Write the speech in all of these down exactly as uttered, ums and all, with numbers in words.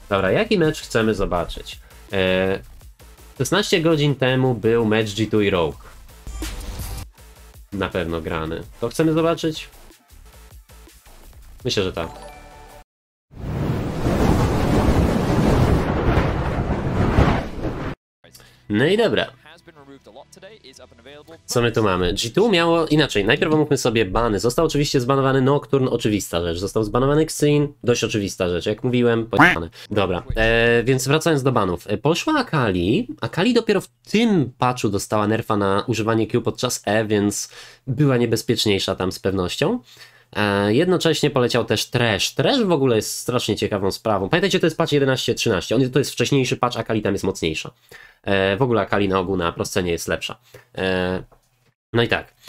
Dobra, jaki mecz chcemy zobaczyć? Eee, szesnaście godzin temu był mecz G dwa i Rogue. Na pewno grany. To chcemy zobaczyć? Myślę, że tak. No i dobra. Co my tu mamy? G dwa miało inaczej. Najpierw omówmy sobie bany. Został oczywiście zbanowany Nocturne, oczywista rzecz. Został zbanowany Xin, dość oczywista rzecz. Jak mówiłem, pojechane. Dobra, e, więc wracając do banów. E, poszła Akali. Akali dopiero w tym patchu dostała nerfa na używanie Q podczas E, więc była niebezpieczniejsza tam z pewnością. E, jednocześnie poleciał też Thresh. Thresh w ogóle jest strasznie ciekawą sprawą. Pamiętajcie, to jest patch jedenaście trzynaście. On to jest wcześniejszy patch, Akali tam jest mocniejsza. E, w ogóle Akali na ogół na prostcenie jest lepsza. E, no i tak.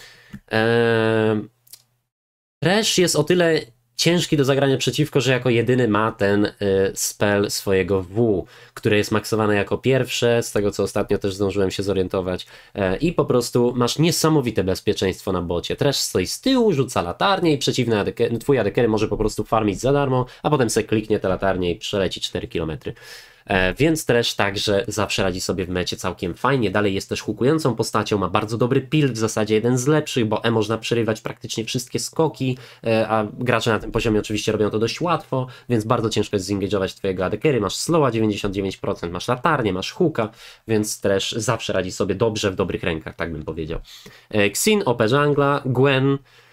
E, Thresh jest o tyle ciężki do zagrania przeciwko, że jako jedyny ma ten y, spell swojego W, które jest maksowane jako pierwsze, z tego co ostatnio też zdążyłem się zorientować. E, I po prostu masz niesamowite bezpieczeństwo na bocie. Thresh stoi z tyłu, rzuca latarnię i przeciwny adeker, twój adekery może po prostu farmić za darmo, a potem sobie kliknie tę latarnię i przeleci cztery kilometry. E, więc Thresh także zawsze radzi sobie w mecie całkiem fajnie. Dalej jest też hookującą postacią, ma bardzo dobry build, w zasadzie jeden z lepszych, bo E można przerywać praktycznie wszystkie skoki, e, a gracze na tym poziomie oczywiście robią to dość łatwo, więc bardzo ciężko jest zingage'ować twojego adekery. Masz slowa dziewięćdziesiąt dziewięć procent, masz latarnię, masz hooka, więc Thresh zawsze radzi sobie dobrze w dobrych rękach, tak bym powiedział. E, Xin, O P jungla, Gwen.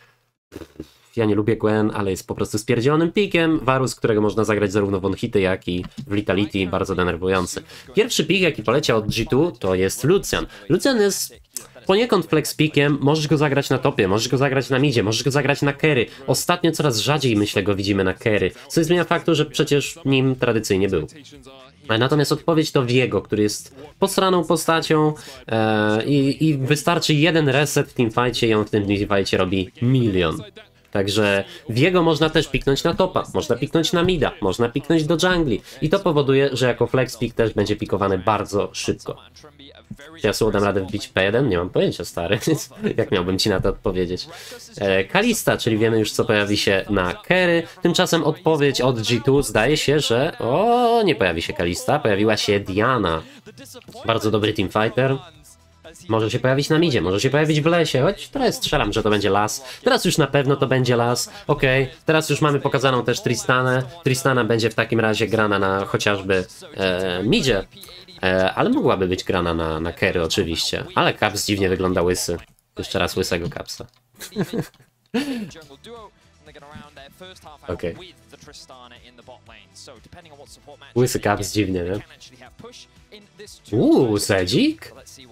Ja nie lubię Gwen, ale jest po prostu spierdzielonym pikiem. Varus, którego można zagrać zarówno w one-hity, jak i w Vitality, bardzo denerwujący. Pierwszy pik, jaki poleciał od G dwa, to jest Lucian. Lucian jest poniekąd flex pikiem, możesz go zagrać na topie, możesz go zagrać na midzie, możesz go zagrać na carry. Ostatnio coraz rzadziej, myślę, go widzimy na carry, co nie zmienia faktu, że przecież nim tradycyjnie był. Natomiast odpowiedź to Viego, który jest posraną postacią e, i, i wystarczy jeden reset w teamfightie i on w tym teamfightie robi milion. Także Viego można też piknąć na topa, można piknąć na mida, można piknąć do jungli i to powoduje, że jako flex pick też będzie pikowany bardzo szybko. Czy ja sobie dam radę wbić P jeden? Nie mam pojęcia, stary, jak miałbym ci na to odpowiedzieć. E, Kalista, czyli wiemy już co pojawi się na carry. Tymczasem odpowiedź od G dwa zdaje się, że o, nie pojawi się Kalista, pojawiła się Diana. Bardzo dobry teamfighter. Może się pojawić na midzie, może się pojawić w lesie, choć teraz strzelam, że to będzie las. Teraz już na pewno to będzie las. Okej, okay. Teraz już mamy pokazaną też Tristanę. Tristana będzie w takim razie grana na chociażby e, midzie. E, ale mogłaby być grana na, na carry oczywiście. Ale Caps dziwnie wygląda łysy. Jeszcze raz łysego Capsa. Okej. Okay. Łysy Caps dziwnie, nie? Uuu, Sedzik?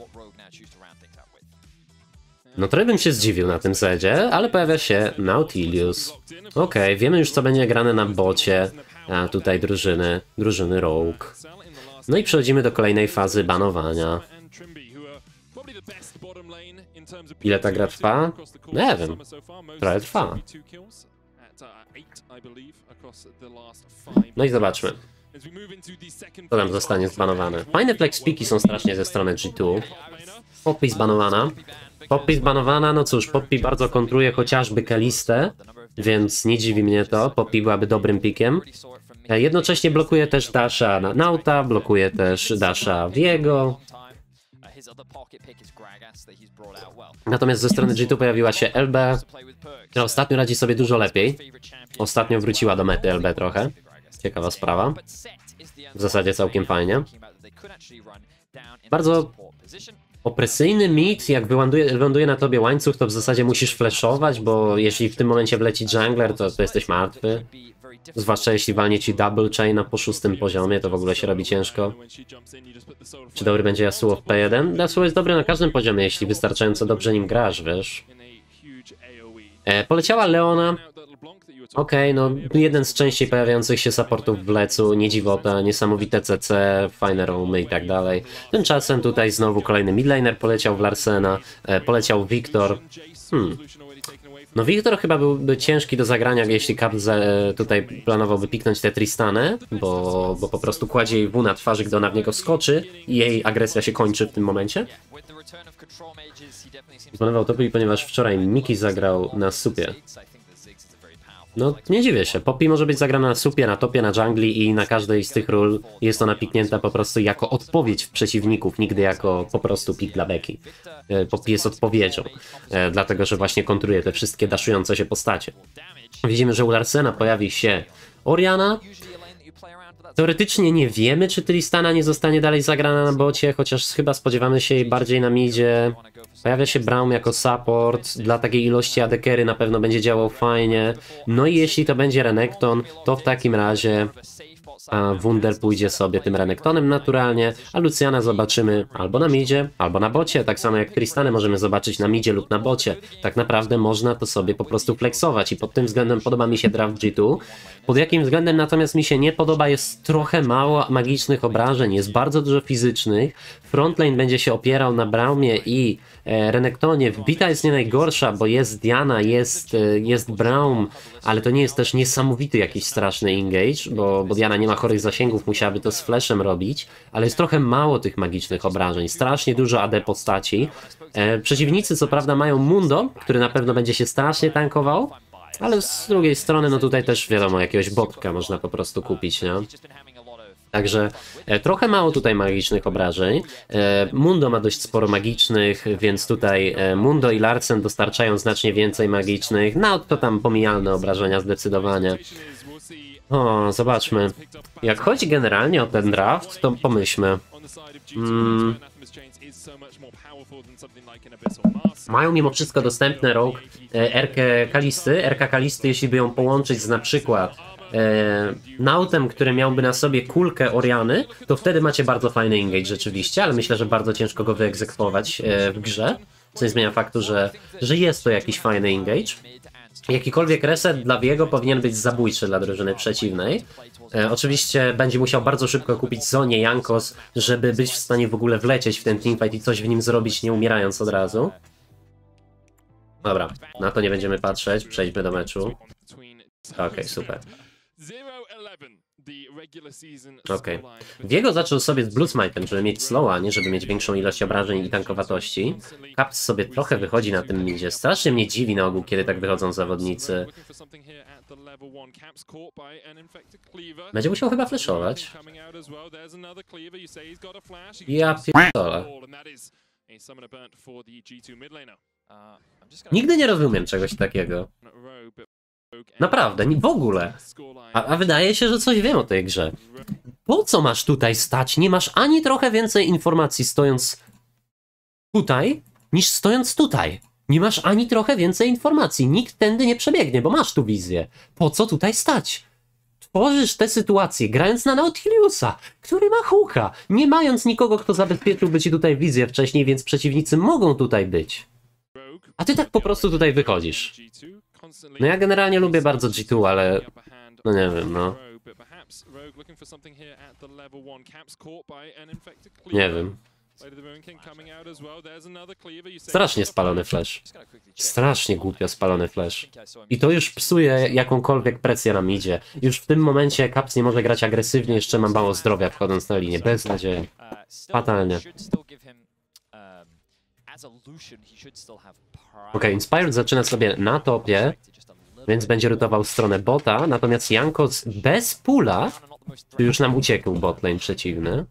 No trochę bym się zdziwił na tym sedzie, ale pojawia się Nautilus. Okej, okay, wiemy już co będzie grane na bocie. A tutaj drużyny, drużyny Rogue. No i przechodzimy do kolejnej fazy banowania. Ile ta gra trwa? Nie wiem. Trochę trwa. No i zobaczmy. Co tam zostanie zbanowane. Fajne flexpiki są strasznie ze strony G dwa. Poppy zbanowana. Poppy zbanowana, no cóż, Poppy bardzo kontruje chociażby Kalistę, więc nie dziwi mnie to. Poppy byłaby dobrym pikiem. Jednocześnie blokuje też Dasha na Nauta, blokuje też Dasha Viego. Natomiast ze strony G dwa pojawiła się L B, która ostatnio radzi sobie dużo lepiej. Ostatnio wróciła do mety L B trochę. Ciekawa sprawa. W zasadzie całkiem fajnie. Bardzo opresyjny mid, jak wyląduje, wyląduje na tobie łańcuch, to w zasadzie musisz flashować, bo jeśli w tym momencie wleci jungler, to, to jesteś martwy. Zwłaszcza jeśli walnie ci double chaina po szóstym poziomie, to w ogóle się robi ciężko. Czy dobry będzie Yasuo w P jeden? Yasuo jest dobry na każdym poziomie, jeśli wystarczająco dobrze nim grasz, wiesz. E, poleciała Leona. Okej, okay, no jeden z częściej pojawiających się supportów w lecu, nie dziwota, niesamowite C C, fajne roamy i tak dalej. Tymczasem tutaj znowu kolejny midlaner poleciał w Larsena, e, poleciał Wiktor. Hmm. No Wiktor chyba byłby ciężki do zagrania, jeśli Caps tutaj planowałby piknąć tę Tristanę, bo, bo po prostu kładzie jej W na twarzy, gdy ona w niego skoczy i jej agresja się kończy w tym momencie. Zbanował to, ponieważ wczoraj Miki zagrał na supie. No, nie dziwię się. Poppy może być zagrana na supie, na topie, na jungli i na każdej z tych ról jest ona piknięta po prostu jako odpowiedź w przeciwników, nigdy jako po prostu pik dla beki. Poppy jest odpowiedzią, dlatego że właśnie kontruje te wszystkie daszujące się postacie. Widzimy, że u Larsena pojawi się Orianna. Teoretycznie nie wiemy, czy Tristana nie zostanie dalej zagrana na bocie, chociaż chyba spodziewamy się jej bardziej na midzie. Pojawia się Braum jako support, dla takiej ilości A D carry na pewno będzie działał fajnie. No i jeśli to będzie Renekton, to w takim razie a Wunder pójdzie sobie tym Renektonem naturalnie, a Luciana zobaczymy albo na midzie, albo na bocie, tak samo jak Tristanę możemy zobaczyć na midzie lub na bocie. Tak naprawdę można to sobie po prostu flexować i pod tym względem podoba mi się draft G dwa. Pod jakim względem natomiast mi się nie podoba, jest trochę mało magicznych obrażeń, jest bardzo dużo fizycznych. Frontlane będzie się opierał na Braumie i e, Renektonie. Wbita jest nie najgorsza, bo jest Diana, jest, e, jest Braum, ale to nie jest też niesamowity jakiś straszny engage, bo, bo Diana nie ma chorych zasięgów, musiałaby to z flashem robić, ale jest trochę mało tych magicznych obrażeń, strasznie dużo A D postaci. E, przeciwnicy co prawda mają Mundo, który na pewno będzie się strasznie tankował, ale z drugiej strony no tutaj też wiadomo, jakiegoś botka można po prostu kupić, nie? Także e, trochę mało tutaj magicznych obrażeń. E, Mundo ma dość sporo magicznych, więc tutaj e, Mundo i Larsen dostarczają znacznie więcej magicznych. No to tam pomijalne obrażenia zdecydowanie. O, zobaczmy. Jak chodzi generalnie o ten draft, to pomyślmy. Hmm. Mają mimo wszystko dostępny rogue Erkę Kalisty. Erka Kalisty, jeśli by ją połączyć z na przykład e, Nautem, który miałby na sobie kulkę Oriany, to wtedy macie bardzo fajny engage rzeczywiście, ale myślę, że bardzo ciężko go wyegzekwować e, w grze. Co nie zmienia faktu, że, że jest to jakiś fajny engage. Jakikolwiek reset dla Viego powinien być zabójczy dla drużyny przeciwnej. E, oczywiście będzie musiał bardzo szybko kupić Zonię Jankos, żeby być w stanie w ogóle wlecieć w ten teamfight i coś w nim zrobić, nie umierając od razu. Dobra, na to nie będziemy patrzeć, przejdźmy do meczu. Okej, okay, super. Okej. Okay. Viego zaczął sobie z Blue Smite'em, żeby mieć slowa, nie żeby mieć większą ilość obrażeń i tankowatości. Caps sobie trochę wychodzi na tym midzie. Strasznie mnie dziwi na ogół, kiedy tak wychodzą zawodnicy. Będzie musiał chyba flashować. Ja pierdolę. Nigdy nie rozumiem czegoś takiego. Naprawdę, w ogóle. A, a wydaje się, że coś wiem o tej grze. Po co masz tutaj stać? Nie masz ani trochę więcej informacji stojąc tutaj, niż stojąc tutaj. Nie masz ani trochę więcej informacji. Nikt tędy nie przebiegnie, bo masz tu wizję. Po co tutaj stać? Tworzysz tę sytuację, grając na Nautiliusa, który ma hooka, nie mając nikogo, kto zabezpieczyłby ci tutaj wizję wcześniej, więc przeciwnicy mogą tutaj być. A ty tak po prostu tutaj wychodzisz. No ja generalnie lubię bardzo G dwa, ale no nie wiem, no. Nie wiem. Strasznie spalony flash. Strasznie głupio spalony flash. I to już psuje jakąkolwiek presję na midzie. Już w tym momencie Caps nie może grać agresywnie, jeszcze ma mało zdrowia wchodząc na linię. Bez nadziei. Fatalnie. Ok, Inspired zaczyna sobie na topie, więc będzie rotował w stronę bota, natomiast Jankos bez pula, tu już nam uciekł botlane przeciwny.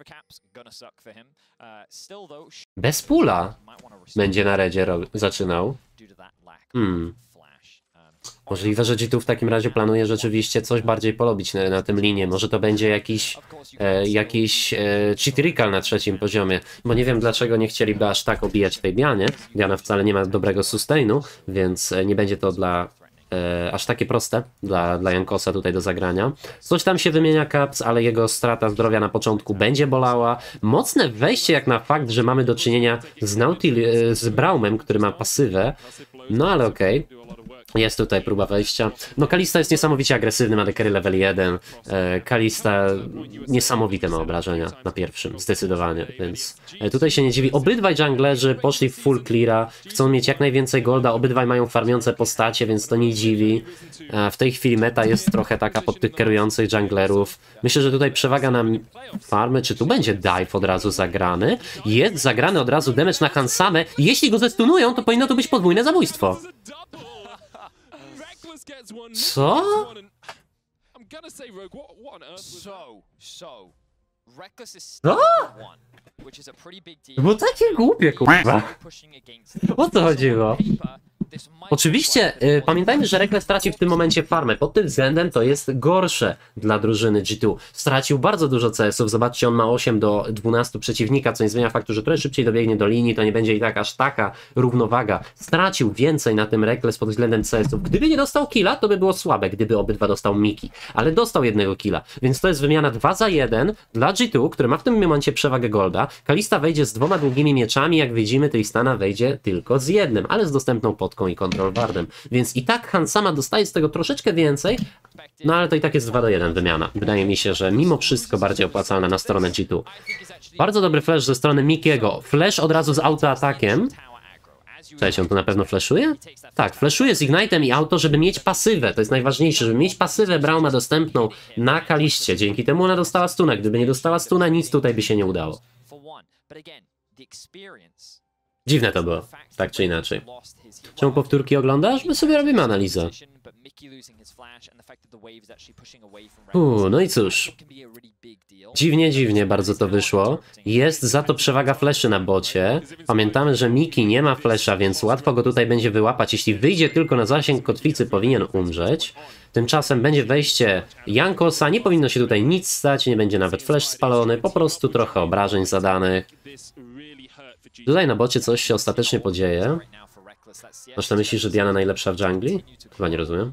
Bez pula będzie na redzie zaczynał. Hmm. Możliwe, że G dwa w takim razie planuje rzeczywiście coś bardziej polobić na, na tym linie. Może to będzie jakiś, e, jakiś e, cheat recall na trzecim poziomie, bo nie wiem dlaczego nie chcieliby aż tak obijać tej Dianie. Diana wcale nie ma dobrego sustainu, więc nie będzie to dla e, aż takie proste dla, dla Jankosa tutaj do zagrania. Coś tam się wymienia Caps, ale jego strata zdrowia na początku będzie bolała. Mocne wejście jak na fakt, że mamy do czynienia z, Nautil, z Braumem, który ma pasywę. No ale okej. Okay. Jest tutaj próba wejścia. No Kalista jest niesamowicie agresywny, ma dekery level jeden. E, Kalista niesamowite ma obrażenia na pierwszym, zdecydowanie, więc e, tutaj się nie dziwi. Obydwaj junglerzy poszli w full cleara, chcą mieć jak najwięcej golda, obydwaj mają farmiące postacie, więc to nie dziwi. E, w tej chwili meta jest trochę taka pod tych kierujących junglerów. Myślę, że tutaj przewaga na farmy, czy tu będzie dive od razu zagrany? Jest zagrany od razu damage na Hansamę. Jeśli go zestunują, to powinno to być podwójne zabójstwo. Co? Co? To było takie głupie, kurwa. O co chodziło? Oczywiście, y, pamiętajmy, że Rekkles stracił w tym momencie farmę. Pod tym względem to jest gorsze dla drużyny G dwa. Stracił bardzo dużo C S ów. Zobaczcie, on ma osiem do dwunastu przeciwnika, co nie zmienia faktu, że trochę szybciej dobiegnie do linii, to nie będzie i tak aż taka równowaga. Stracił więcej na tym Rekkles pod względem C S ów. Gdyby nie dostał killa, to by było słabe, gdyby obydwa dostał Miki. Ale dostał jednego killa, więc to jest wymiana dwa za jeden dla G dwa, który ma w tym momencie przewagę Golda. Kalista wejdzie z dwoma długimi mieczami, jak widzimy, Tristana wejdzie tylko z jednym, ale z dostępną podką i Control Wardem. Więc i tak Han sama dostaje z tego troszeczkę więcej, no ale to i tak jest dwa do jeden wymiana. Wydaje mi się, że mimo wszystko bardziej opłacalna na stronę G dwa. Bardzo dobry flash ze strony Mikiego. Flash od razu z autoatakiem. Cześć, on tu na pewno flashuje? Tak, flashuje z Ignite'em i auto, żeby mieć pasywę. To jest najważniejsze, żeby mieć pasywę Brauma dostępną na Kaliście. Dzięki temu ona dostała stuna. Gdyby nie dostała stuna, nic tutaj by się nie udało. Dziwne to było, tak czy inaczej. Czemu powtórki oglądasz? My sobie robimy analizę. Uuu, no i cóż. Dziwnie, dziwnie bardzo to wyszło. Jest za to przewaga fleszy na bocie. Pamiętamy, że Miki nie ma flesza, więc łatwo go tutaj będzie wyłapać. Jeśli wyjdzie tylko na zasięg kotwicy, powinien umrzeć. Tymczasem będzie wejście Jankosa. Nie powinno się tutaj nic stać, nie będzie nawet flash spalony. Po prostu trochę obrażeń zadanych. Tutaj na bocie coś się ostatecznie podzieje. Masz na myśli, że Diana najlepsza w dżungli? Chyba nie rozumiem.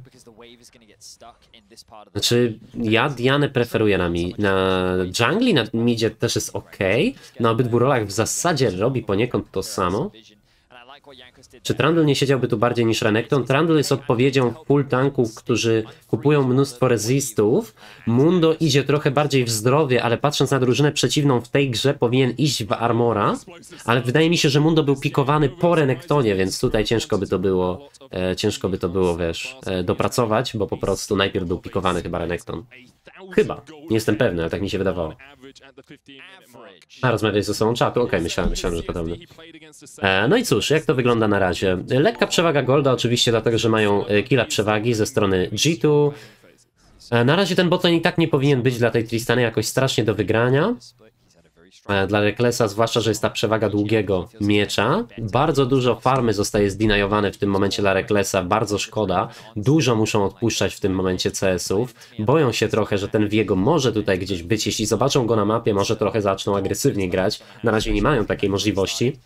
Znaczy, ja Dianę preferuję na, mi na dżungli, na midzie też jest ok. Na obydwu rolach w zasadzie robi poniekąd to samo. Czy Trundle nie siedziałby tu bardziej niż Renekton? Trundle jest odpowiedzią full tanków, którzy kupują mnóstwo resistów. Mundo idzie trochę bardziej w zdrowie, ale patrząc na drużynę przeciwną w tej grze powinien iść w armora. Ale wydaje mi się, że Mundo był pikowany po Renektonie, więc tutaj ciężko by to było, e, ciężko by to było, wiesz, e, dopracować, bo po prostu najpierw był pikowany chyba Renekton. Chyba. Nie jestem pewny, ale tak mi się wydawało. A, rozmawiać ze sobą czatu? Okej, okay, myślałem, myślałem, że podobne. E, no i cóż, jak to wygląda na razie? Lekka przewaga Golda oczywiście, dlatego że mają killa przewagi ze strony G dwa. E, na razie ten botlane i tak nie powinien być dla tej Tristany jakoś strasznie do wygrania. E, dla Reklesa, zwłaszcza, że jest ta przewaga długiego miecza. Bardzo dużo farmy zostaje zdinajowane w tym momencie dla Reklesa, bardzo szkoda. Dużo muszą odpuszczać w tym momencie C S ów. Boją się trochę, że ten Viego może tutaj gdzieś być. Jeśli zobaczą go na mapie, może trochę zaczną agresywnie grać. Na razie nie mają takiej możliwości.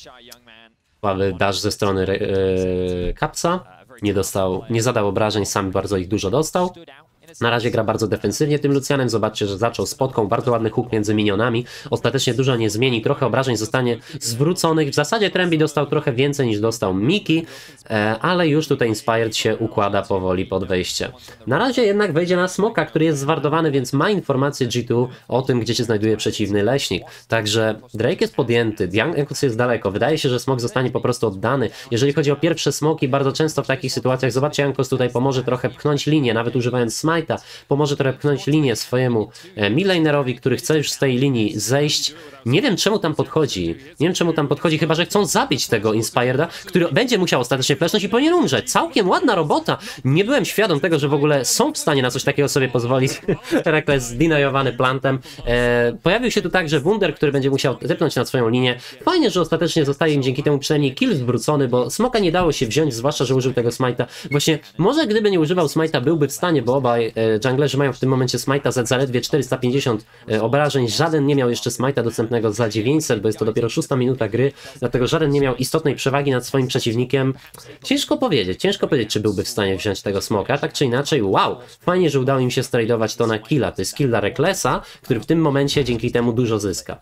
Słaby dash ze strony yy, Kapsa. Nie dostał, nie zadał obrażeń, sam bardzo ich dużo dostał. Na razie gra bardzo defensywnie tym Lucianem. Zobaczcie, że zaczął spotką. Bardzo ładny hook między minionami. Ostatecznie dużo nie zmieni. Trochę obrażeń zostanie zwróconych. W zasadzie Tremby dostał trochę więcej niż dostał Miki, ale już tutaj Inspired się układa powoli pod wejście. Na razie jednak wejdzie na smoka, który jest zwardowany, więc ma informację G dwa o tym, gdzie się znajduje przeciwny leśnik. Także Drake jest podjęty. Jankos jest daleko. Wydaje się, że smok zostanie po prostu oddany. Jeżeli chodzi o pierwsze smoki, bardzo często w takich sytuacjach, zobaczcie, Jankos tutaj pomoże trochę pchnąć linię, nawet używając smite. Pomoże trochę pchnąć linię swojemu e, midlanerowi, który chce już z tej linii zejść. Nie wiem, czemu tam podchodzi. Nie wiem, czemu tam podchodzi, chyba że chcą zabić tego Inspireda, który będzie musiał ostatecznie flashnąć i powinien umrzeć. Całkiem ładna robota. Nie byłem świadom tego, że w ogóle są w stanie na coś takiego sobie pozwolić. Rekkles zdinajowany plantem. E, pojawił się tu także Wunder, który będzie musiał zepnąć na swoją linię. Fajnie, że ostatecznie zostaje im dzięki temu przynajmniej kill zwrócony, bo smoka nie dało się wziąć, zwłaszcza, że użył tego smite'a. Właśnie, może gdyby nie używał smite'a, byłby w stanie, bo obaj e, junglerzy mają w tym momencie smite'a za zaledwie czterysta pięćdziesiąt e, obrażeń. Żaden nie miał jeszcze smite'a dostępnego za dziewięćset, bo jest to dopiero szósta minuta gry, dlatego żaden nie miał istotnej przewagi nad swoim przeciwnikiem. Ciężko powiedzieć, ciężko powiedzieć, czy byłby w stanie wziąć tego smoka, tak czy inaczej, wow, fajnie, że udało im się stradować to na killa, to jest kill dla Rekklesa, który w tym momencie dzięki temu dużo zyska.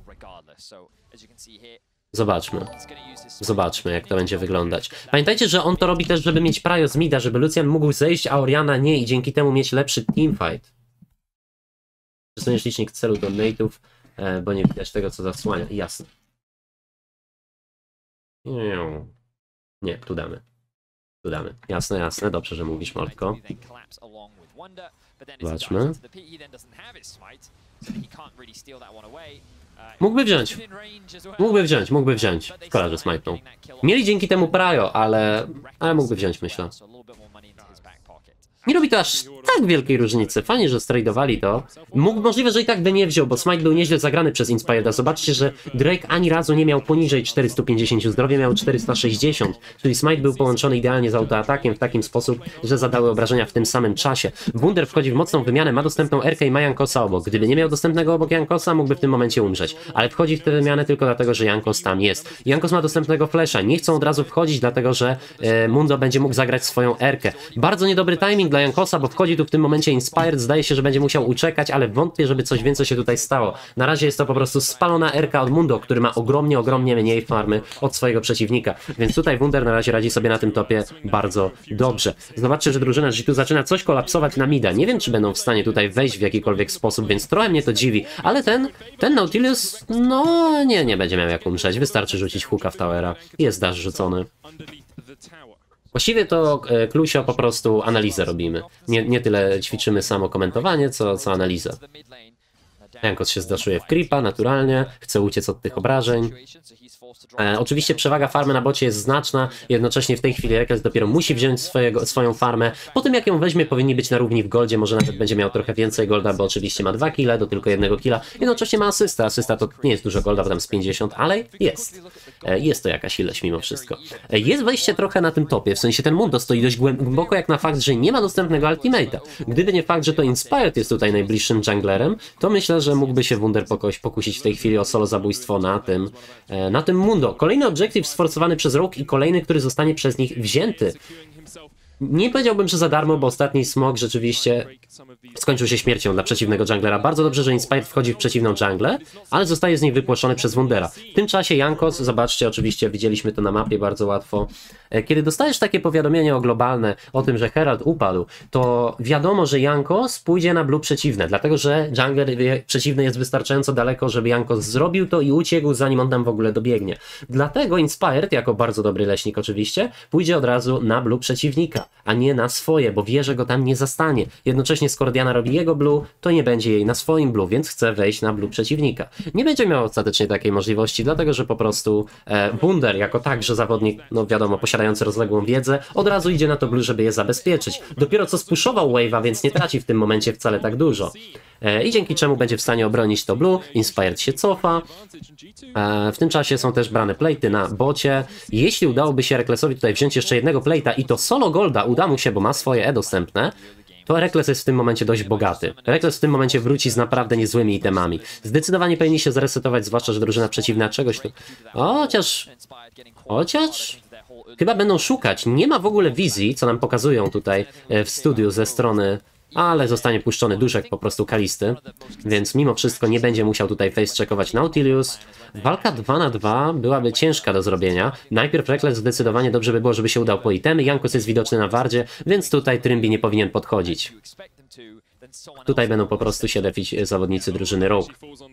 Zobaczmy. Zobaczmy, jak to będzie wyglądać. Pamiętajcie, że on to robi też, żeby mieć prio z mida, żeby Lucian mógł zejść, a Orianna nie i dzięki temu mieć lepszy teamfight. Przesuniesz licznik celu do nate'ów, bo nie widać tego, co zasłania. Jasne. Nie, tu damy. Tu damy. Jasne, jasne. Dobrze, że mówisz, Mordko. Zobaczmy. Mógłby wziąć. Mógłby wziąć, mógłby wziąć. Szkoda, że smajpnął. Mieli dzięki temu Prajo, ale... ale mógłby wziąć, myślę. Nie robi to aż tak wielkiej różnicy. Fajnie, że stradowali to. Mógł, możliwe, że i tak by nie wziął, bo Smite był nieźle zagrany przez Inspireda. Zobaczcie, że Drake ani razu nie miał poniżej czterysta pięćdziesiąt zdrowia, miał czterysta sześćdziesiąt. Czyli Smite był połączony idealnie z autoatakiem w takim sposób, że zadały obrażenia w tym samym czasie. Wunder wchodzi w mocną wymianę, ma dostępną R K i ma Jankosa obok. Gdyby nie miał dostępnego obok Jankosa, mógłby w tym momencie umrzeć. Ale wchodzi w tę wymianę tylko dlatego, że Jankos tam jest. Jankos ma dostępnego flasha. Nie chcą od razu wchodzić, dlatego że e, Mundo będzie mógł zagrać swoją R-kę. Bardzo niedobry timing dla Jankosa, bo wchodzi tu w tym momencie Inspired. Zdaje się, że będzie musiał uczekać, ale wątpię, żeby coś więcej się tutaj stało. Na razie jest to po prostu spalona R-ka od Mundo, który ma ogromnie, ogromnie mniej farmy od swojego przeciwnika. Więc tutaj Wunder na razie radzi sobie na tym topie bardzo dobrze. Zobaczcie, że drużyna G dwa zaczyna coś kolapsować na mida. Nie wiem, czy będą w stanie tutaj wejść w jakikolwiek sposób, więc trochę mnie to dziwi. Ale ten, ten Nautilus, no nie, nie będzie miał jak umrzeć. Wystarczy rzucić hooka w towera. Jest dash rzucony. Właściwie to e, Klusio po prostu analizę robimy. Nie, nie tyle ćwiczymy samo komentowanie, co, co analizę. Jankos się zdaszuje w creepa, naturalnie, chce uciec od tych obrażeń. E, oczywiście przewaga farmy na bocie jest znaczna, jednocześnie w tej chwili Rekles dopiero musi wziąć swojego, swoją farmę. Po tym jak ją weźmie, powinni być na równi w goldzie, może nawet będzie miał trochę więcej golda, bo oczywiście ma dwa kile do tylko jednego killa. Jednocześnie ma asystę, asysta to nie jest dużo golda, bo tam z pięćdziesiąt, ale jest. E, jest to jakaś ilość mimo wszystko. E, jest wejście trochę na tym topie, w sensie ten Mundo stoi dość głęboko jak na fakt, że nie ma dostępnego ultimate'a. Gdyby nie fakt, że to Inspired jest tutaj najbliższym junglerem, to myślę, że mógłby się Wunder pokoś pokusić w tej chwili o solo zabójstwo na tym, e, na tym Mundo. Kolejny obiektyw sforsowany przez Rogue i kolejny, który zostanie przez nich wzięty. Nie powiedziałbym, że za darmo, bo ostatni smog rzeczywiście skończył się śmiercią dla przeciwnego junglera. Bardzo dobrze, że Inspired wchodzi w przeciwną junglę, ale zostaje z niej wypłoszony przez Wundera. W tym czasie Jankos, zobaczcie, oczywiście widzieliśmy to na mapie bardzo łatwo. Kiedy dostajesz takie powiadomienie o globalne, o tym, że Herald upadł, to wiadomo, że Jankos pójdzie na blue przeciwne, dlatego że jungler przeciwny jest wystarczająco daleko, żeby Jankos zrobił to i uciekł, zanim on tam w ogóle dobiegnie. Dlatego Inspired, jako bardzo dobry leśnik oczywiście, pójdzie od razu na blue przeciwnika, a nie na swoje, bo wie, że go tam nie zastanie. Jednocześnie skoro Diana robi jego blue, to nie będzie jej na swoim blue, więc chce wejść na blue przeciwnika. Nie będzie miał ostatecznie takiej możliwości, dlatego że po prostu e, Wunder, jako także zawodnik, no wiadomo, posiadający rozległą wiedzę, od razu idzie na to blue, żeby je zabezpieczyć. Dopiero co spuszował wave'a, więc nie traci w tym momencie wcale tak dużo. E, I dzięki czemu będzie w stanie obronić to blue, Inspired się cofa. E, w tym czasie są też brane plate'y na bocie. Jeśli udałoby się Reklesowi tutaj wziąć jeszcze jednego plate'a i to solo golda uda mu się, bo ma swoje E dostępne, to Rekles jest w tym momencie dość bogaty. Rekles w tym momencie wróci z naprawdę niezłymi itemami. Zdecydowanie powinni się zresetować, zwłaszcza, że drużyna przeciwna czegoś tu... Chociaż... Chociaż... Chyba będą szukać. Nie ma w ogóle wizji, co nam pokazują tutaj w studiu ze strony... Ale zostanie puszczony duszek po prostu Kalisty, więc mimo wszystko nie będzie musiał tutaj face-checkować Nautilus. Walka dwa na dwa byłaby ciężka do zrobienia. Najpierw Rekles zdecydowanie dobrze by było, żeby się udał po itemy. Jankos jest widoczny na wardzie, więc tutaj Trymbi nie powinien podchodzić. Tutaj będą po prostu się defić zawodnicy drużyny Rogue.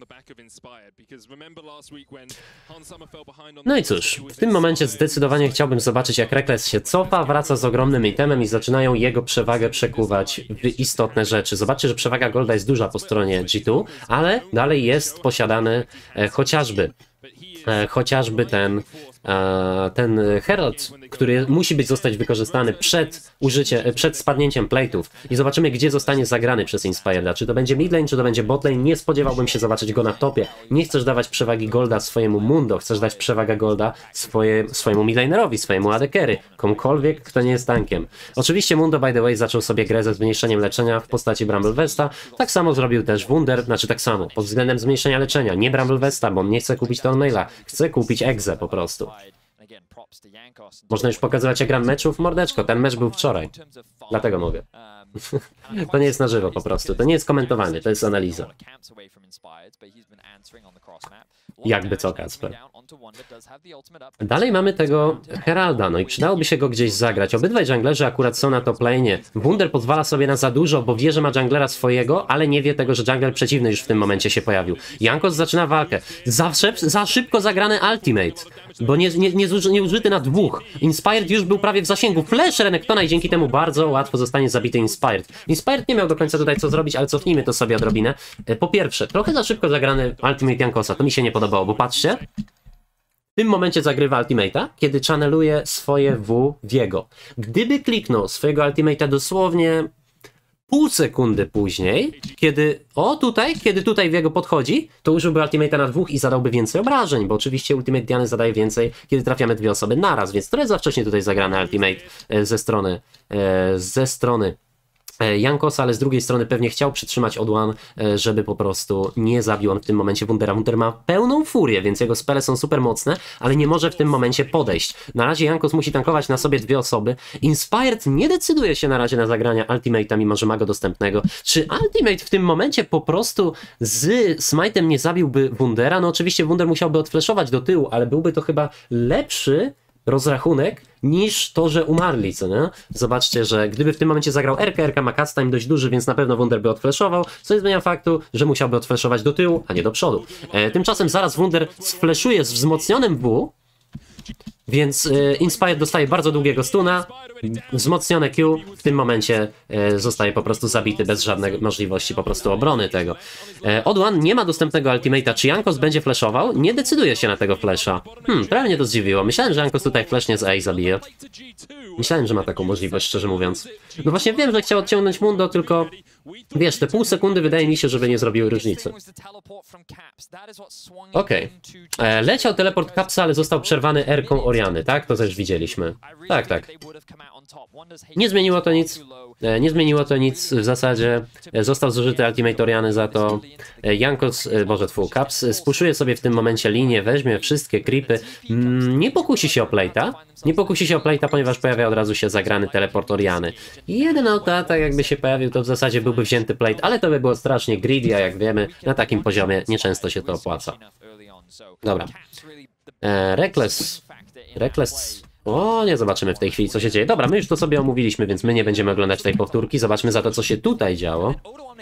No i cóż, w tym momencie zdecydowanie chciałbym zobaczyć, jak Rekles się cofa, wraca z ogromnym itemem i zaczynają jego przewagę przekuwać w istotne rzeczy. Zobaczcie, że przewaga golda jest duża po stronie G dwa, ale dalej jest posiadany e, chociażby e, chociażby ten e, ten Herald, który musi być zostać wykorzystany przed użyciem, przed spadnięciem plate'ów i zobaczymy, gdzie zostanie zagrany przez Inspireda. Czy to będzie midlane, czy to będzie botlane, nie spodziewałbym się zobaczyć go na topie. Nie chcesz dawać przewagi golda swojemu Mundo, chcesz dać przewagę golda swoje, swojemu midlanerowi, swojemu A D carry, komukolwiek, kto nie jest tankiem. Oczywiście Mundo, by the way, zaczął sobie grę ze zmniejszeniem leczenia w postaci Bramble Vesta, tak samo zrobił też Wunder, znaczy tak samo, pod względem zmniejszenia leczenia, nie Bramble Vesta, bo on nie chce kupić Thornmaila, chce kupić Egzę po prostu. Można już pokazywać ekran meczów, mordeczko, ten mecz był wczoraj, dlatego mówię. To nie jest na żywo po prostu, to nie jest komentowanie, to jest analiza. Jakby co, Kacper. Dalej mamy tego Heralda, no i przydałoby się go gdzieś zagrać. Obydwaj junglerzy akurat są na top lane'ie. Wunder pozwala sobie na za dużo, bo wie, że ma junglera swojego, ale nie wie tego, że jungler przeciwny już w tym momencie się pojawił. Jankos zaczyna walkę. Za, za szybko zagrany ultimate, bo nie, nie, nie, nie użyty na dwóch. Inspired już był prawie w zasięgu. Flash Renektona i dzięki temu bardzo łatwo zostanie zabity Inspired. Inspired. Inspired nie miał do końca tutaj co zrobić, ale cofnijmy to sobie odrobinę. Po pierwsze, trochę za szybko zagrany Ultimate Jankosa, to mi się nie podobało, bo patrzcie, w tym momencie zagrywa Ultimate'a, kiedy channeluje swoje W w jego. Gdyby kliknął swojego Ultimate'a dosłownie pół sekundy później, kiedy, o tutaj, kiedy tutaj w jego podchodzi, to użyłby Ultimate'a na dwóch i zadałby więcej obrażeń, bo oczywiście Ultimate Diany zadaje więcej, kiedy trafiamy dwie osoby naraz, więc trochę za wcześnie tutaj zagrany Ultimate ze strony, ze strony Jankosa, ale z drugiej strony pewnie chciał przytrzymać Odłan, żeby po prostu nie zabił on w tym momencie Wundera. Wunder ma pełną furię, więc jego spele są super mocne, ale nie może w tym momencie podejść. Na razie Jankos musi tankować na sobie dwie osoby. Inspired nie decyduje się na razie na zagrania Ultimate'a, mimo że ma go dostępnego. Czy Ultimate w tym momencie po prostu z smite'em nie zabiłby Wundera? No oczywiście Wunder musiałby odflashować do tyłu, ale byłby to chyba lepszy rozrachunek niż to, że umarli, co nie? Zobaczcie, że gdyby w tym momencie zagrał R K, R K ma cast time dość duży, więc na pewno Wunder by odflashował, co nie zmienia faktu, że musiałby odflashować do tyłu, a nie do przodu. E, tymczasem zaraz Wunder sflashuje z wzmocnionym W, więc e, Inspired dostaje bardzo długiego stuna, wzmocnione Q, w tym momencie e, zostaje po prostu zabity bez żadnej możliwości po prostu obrony tego. E, Odłan nie ma dostępnego Ultimate'a, czy Jankos będzie flashował? Nie decyduje się na tego flasha. Hmm, prawie mnie to zdziwiło. Myślałem, że Jankos tutaj flashnie z A zabije. Myślałem, że ma taką możliwość, szczerze mówiąc. No właśnie wiem, że chciał odciągnąć Mundo, tylko wiesz, te pół sekundy wydaje mi się, żeby nie zrobiły różnicy. Okej. Okay. Leciał teleport Capsa, ale został przerwany R-ką Oriany, tak? To też widzieliśmy. Tak, tak. Nie zmieniło to nic. Nie zmieniło to nic w zasadzie. Został zużyty Ultimate Oriany za to. Jankos, boże tfu, Caps spuszuje sobie w tym momencie linię, weźmie wszystkie creepy. Nie pokusi się o plate'a. Nie pokusi się o plate'a, ponieważ pojawia od razu się zagrany teleport Oriany. I jeden auta, tak jakby się pojawił, to w zasadzie byłby wzięty plate, ale to by było strasznie greedy, a jak wiemy, na takim poziomie nieczęsto się to opłaca. Dobra. E, Reckless. Reckless. O, nie zobaczymy w tej chwili, co się dzieje. Dobra, my już to sobie omówiliśmy, więc my nie będziemy oglądać tej powtórki. Zobaczmy za to, co się tutaj działo.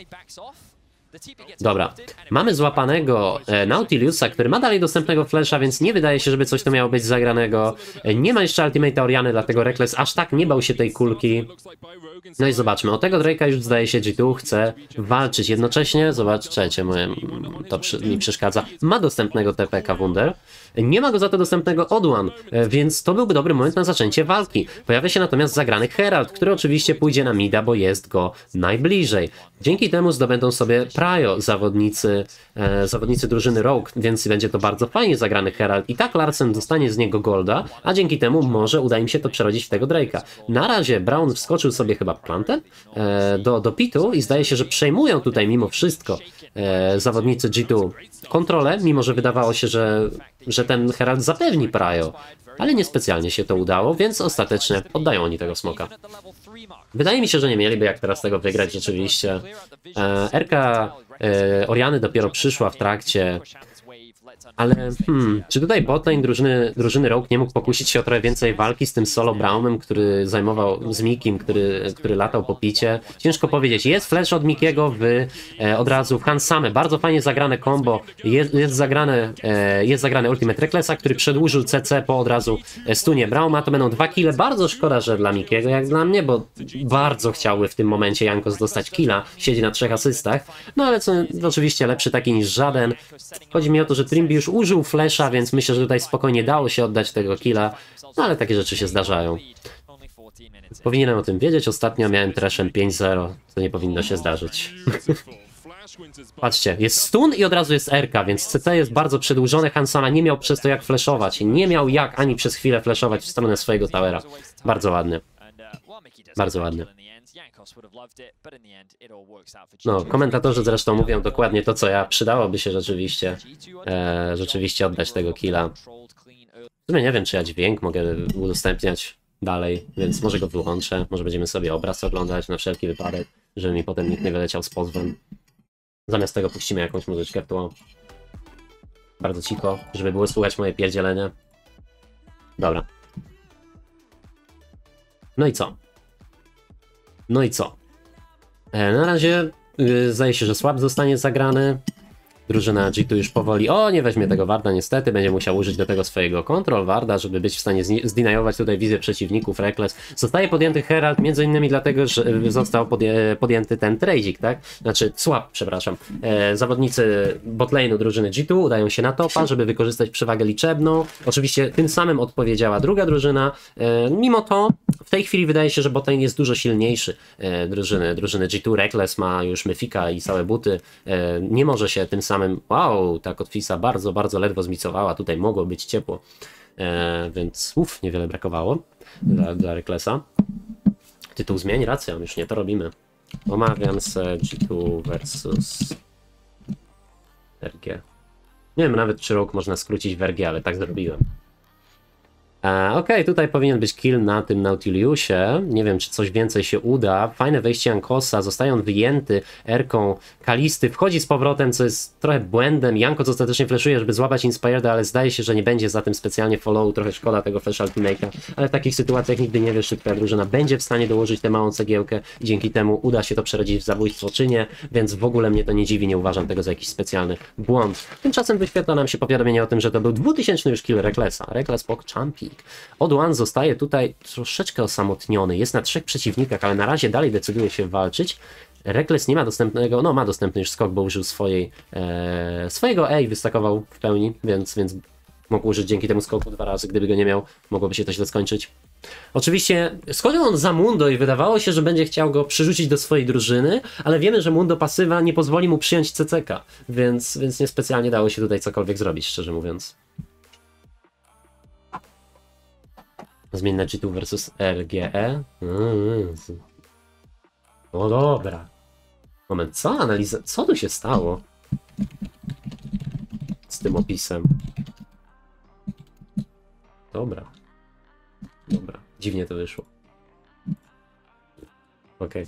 Dobra, mamy złapanego e, Nautilusa, który ma dalej dostępnego flasha, więc nie wydaje się, żeby coś to miało być zagranego. E, nie ma jeszcze Ultimate'a Oriany, dlatego Reckless aż tak nie bał się tej kulki. No i zobaczmy, o tego Drake'a już zdaje się G dwa chce walczyć jednocześnie. Zobaczcie, moje, to przy, mi przeszkadza. Ma dostępnego T P K Wunder. Nie ma go za to dostępnego Odłan, e, więc to byłby dobry moment na zaczęcie walki. Pojawia się natomiast zagrany Herald, który oczywiście pójdzie na mida, bo jest go najbliżej. Dzięki temu zdobędą sobie Prio zawodnicy, e, zawodnicy drużyny Rogue, więc będzie to bardzo fajnie zagrany Herald. I tak Larsen dostanie z niego golda, a dzięki temu może uda im się to przerodzić w tego Drake'a. Na razie Brown wskoczył sobie chyba plantem e, do, do pitu i zdaje się, że przejmują tutaj mimo wszystko e, zawodnicy G dwa kontrolę, mimo że wydawało się, że, że ten Herald zapewni Prio. Ale niespecjalnie się to udało, więc ostatecznie oddają oni tego smoka. Wydaje mi się, że nie mieliby jak teraz tego wygrać rzeczywiście. E, R K e, Oriany dopiero przyszła w trakcie. Ale hmm, czy tutaj botlane drużyny, drużyny Rogue nie mógł pokusić się o trochę więcej walki z tym solo Brownem, który zajmował, z Mikim, który, który latał po picie? Ciężko powiedzieć. Jest flash od Mikiego w, e, od razu w Hansame. Bardzo fajnie zagrane combo. Jest, jest, zagrane, e, jest zagrane Ultimate Recklessa, który przedłużył C C po od razu stunie Brauma. To będą dwa kile. Bardzo szkoda, że dla Mikiego, jak dla mnie, bo bardzo chciałby w tym momencie Jankos dostać killa. Siedzi na trzech asystach. No ale co, oczywiście lepszy taki niż żaden. Chodzi mi o to, że Trimby już użył flasha, więc myślę, że tutaj spokojnie dało się oddać tego killa, no ale takie rzeczy się zdarzają. Powinienem o tym wiedzieć, ostatnio miałem trashem pięć zero, to nie powinno się zdarzyć. Patrzcie, jest stun i od razu jest R K, więc C C jest bardzo przedłużone, Hansama nie miał przez to jak flashować, nie miał jak ani przez chwilę flashować w stronę swojego towera. Bardzo ładnie. Bardzo ładnie. No, komentatorzy zresztą mówią dokładnie to, co ja. Przydałoby się rzeczywiście e, rzeczywiście oddać tego killa. W sumie nie wiem, czy ja dźwięk mogę udostępniać dalej, więc może go wyłączę. Może będziemy sobie obraz oglądać na wszelki wypadek, żeby mi potem nikt nie wyleciał z pozwem. Zamiast tego puścimy jakąś muzyczkę w tło. Bardzo cicho, żeby było słychać moje pierdzielenie. Dobra. No i co? No i co? E, na razie y, zdaje się, że słab zostanie zagrany. drużyna G dwa już powoli, o nie weźmie tego Warda niestety, będzie musiał użyć do tego swojego Control Warda, żeby być w stanie zdinajować tutaj wizję przeciwników. Reckless. Zostaje podjęty Herald między innymi dlatego, że został podję podjęty ten Tragic, tak? Znaczy Swap, przepraszam. E, zawodnicy botlane'u drużyny G dwa udają się na topa, żeby wykorzystać przewagę liczebną. Oczywiście tym samym odpowiedziała druga drużyna. E, mimo to w tej chwili wydaje się, że botlane jest dużo silniejszy e, drużyny, drużyny G dwa. Reckless ma już Mythika i całe buty. E, nie może się tym samym... Wow, ta kotwisa bardzo, bardzo ledwo zmicowała. Tutaj mogło być ciepło. E, więc uff, niewiele brakowało dla, dla Recklessa. Tytuł zmień, racja, już nie to robimy. Omawiam se G dwa versus R G. Nie wiem nawet, czy rok można skrócić w R G, ale tak zrobiłem. E, Okej, okay, tutaj powinien być kill na tym Nautiliusie. Nie wiem, czy coś więcej się uda. Fajne wejście Jankosa, zostaje on wyjęty Erką Kalisty. Wchodzi z powrotem, co jest trochę błędem. Jankos ostatecznie flashuje, żeby złapać Inspired, ale zdaje się, że nie będzie za tym specjalnie follow. Trochę szkoda tego flash ultimate'a, ale w takich sytuacjach nigdy nie wiesz, czy twoja drużyna będzie w stanie dołożyć tę małą cegiełkę i dzięki temu uda się to przerodzić w zabójstwo, czy nie, więc w ogóle mnie to nie dziwi, nie uważam tego za jakiś specjalny błąd. Tymczasem wyświetla nam się powiadomienie o tym, że to był dwutysięczny już kill Recklessa. Reckless pok champi. Oduan zostaje tutaj troszeczkę osamotniony. Jest na trzech przeciwnikach, ale na razie dalej decyduje się walczyć. Reckless nie ma dostępnego, no ma dostępny już skok, bo użył swojej, e, swojego E i wystakował w pełni, więc, więc mógł użyć dzięki temu skoku dwa razy. Gdyby go nie miał, mogłoby się to źle skończyć. Oczywiście skoczył on za Mundo i wydawało się, że będzie chciał go przyrzucić do swojej drużyny, ale wiemy, że Mundo pasywa nie pozwoli mu przyjąć C C K, więc, więc niespecjalnie dało się tutaj cokolwiek zrobić, szczerze mówiąc. Zmień na G dwa versus R G E. Mm. No dobra. Moment, co? Analiza... Co tu się stało z tym opisem? Dobra. Dobra. Dziwnie to wyszło. Okej. Okay.